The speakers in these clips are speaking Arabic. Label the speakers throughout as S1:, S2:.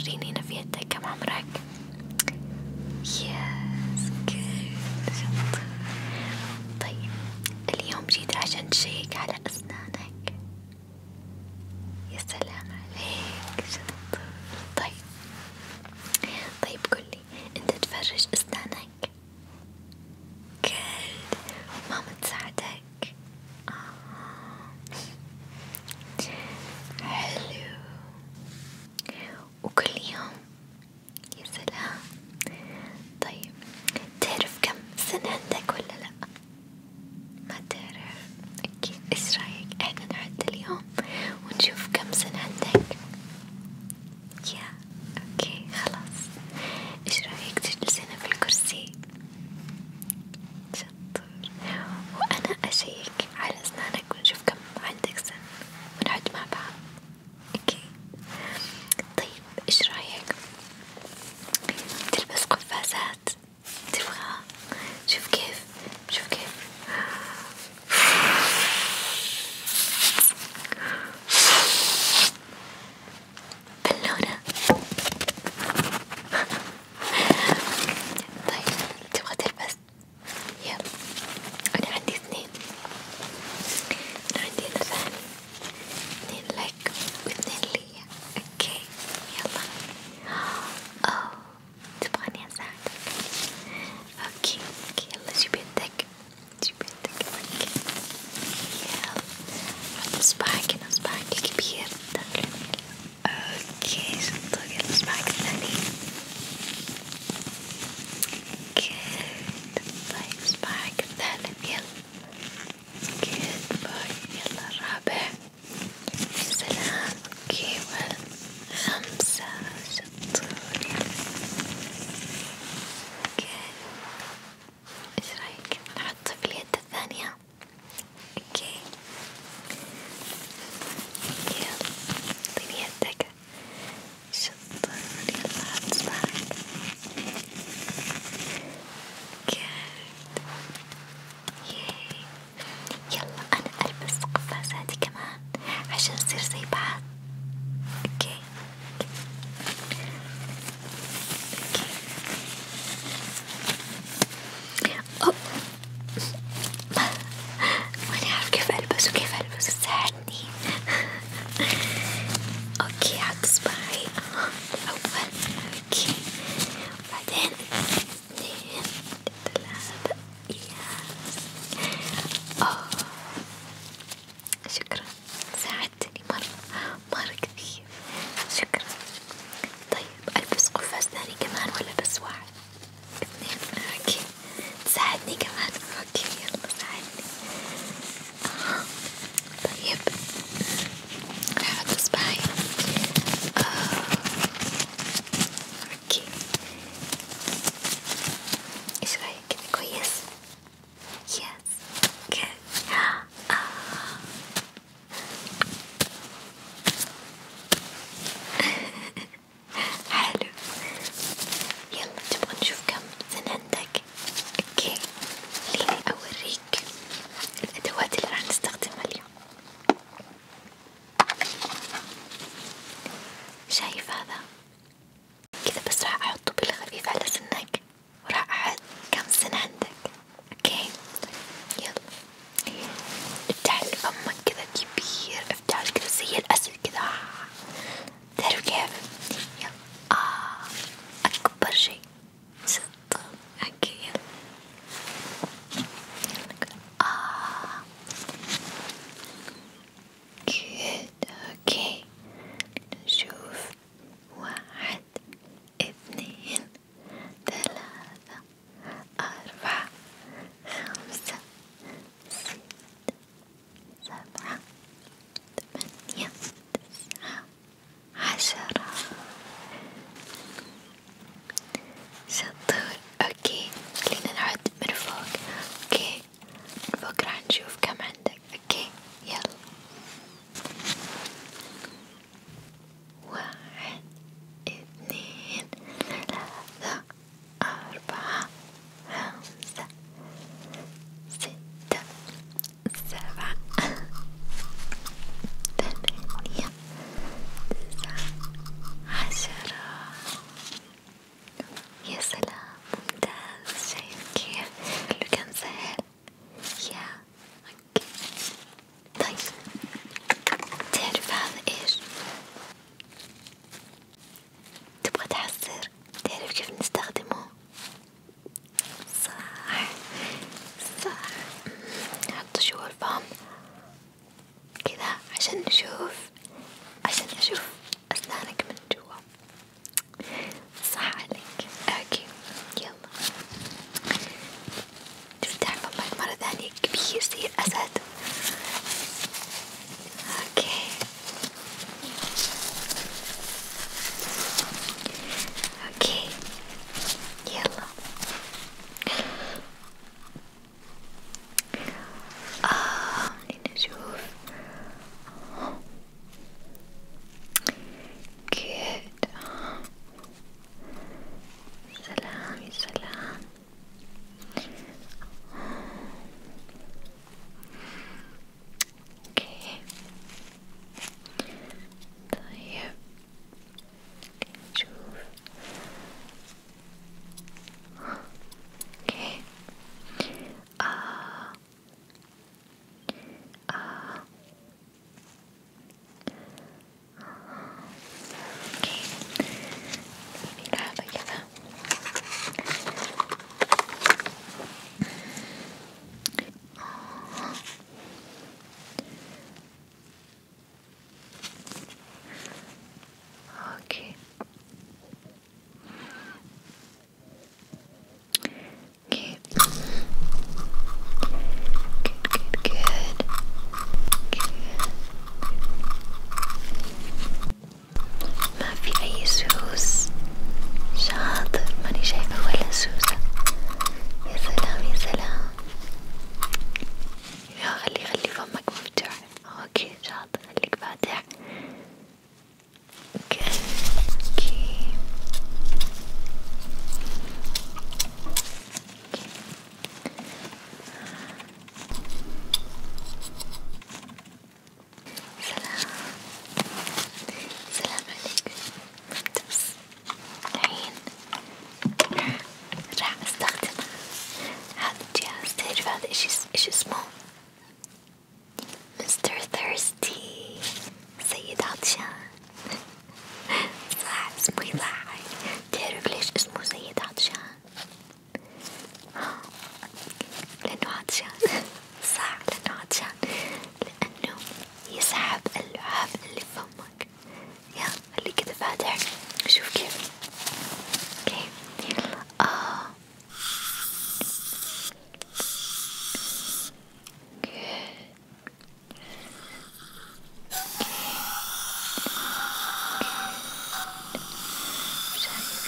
S1: وريني هنا في يدك كم عمرك؟ يس جود شطور. طيب اليوم جيت عشان تشيك على أسنانك. يا سلام عليك شطور. طيب قولي انت تفرج أسنانك؟ جود. ماما تساعدك؟ حلو. وكل يوم؟ يا سلام. طيب تعرف كم سنة عندك ولا لأ؟ ما تعرف؟ أكيد. إيش رأيك إحنا نعد اليوم ونشوف كم سنة عندك؟ يا أوكي خلاص. إيش رأيك تجلس هنا في الكرسي؟ شطور. وأنا أشيك على أسنانك ونشوف كم عندك سنة ونعد مع بعض. أوكي. طيب إيش رأيك تلبس قفازات؟ تبغى؟ شوف كيف بالونة. طيب تبغى تلبس؟ يب. أنا عندي اثنين. أنا عندي هنا ثاني. اثنين لك واثنين لي. أوكي يلا. أوه تبغاني أساعدك؟ أوكي يلا جيب يدك. أوكي يلا حط صباعك هنا، صباعك الكبير داخل. أوكي شطور. يلا صباعك الثاني. طيب صباعك الثالث. يلا جود باي. يلا الرابع. يا سلام. اوكي والخامسة. شطور. اوكي ايش رايك نحطه في اليد الثانية؟ اوكي يلا اعطيني يدك. شطور. يلا حط صباعك. ياي. يلا أنا ألبس قفازاتي كمان عشان نصير زي بعض. أوكي أوه. ماني عارف كيف ألبس ساعدني. أوكي حط صباعي الأول. أوكي بعدين اثنين ثلاثة. ياس. أوه شكرا ساعدتني مرة كثير. شكرا. طيب ألبس قفاز ثاني كمان ولا بس واحد؟ اثنين. اوكي تساعدني كمان. اوكي يلا ساعدني. طيب راح احط اصبعي. اوكي ايش رايك كذا كويس؟ يس جود. حلو. يلا تبغى نشوف كم سنة عندك؟ اوكي خليني اوريك الادوات اللي راح نستخدمها اليوم. شايف هذا؟ كذا بس راح احطه بالخفيف على سنك وراح احط كم سنة عندك. اوكي يلا افتح فمك كذا كبير. افتح كذا زي الاسد كذا. تعرف كيف؟ يلا اكبر شي. شطة. اوكي يلا كده. اوكي نشوف واحد اثنين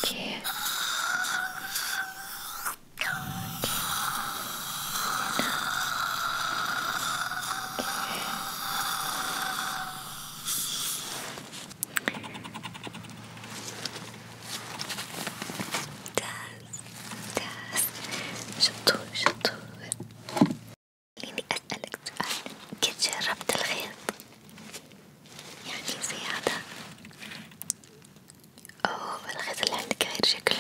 S1: اوكي. ممتاز، شطور شطور. خليني أسألك سؤال، قد جربت الخيط؟ يعني زي هذا؟ أوه الخيط اللي عندك غير شكله.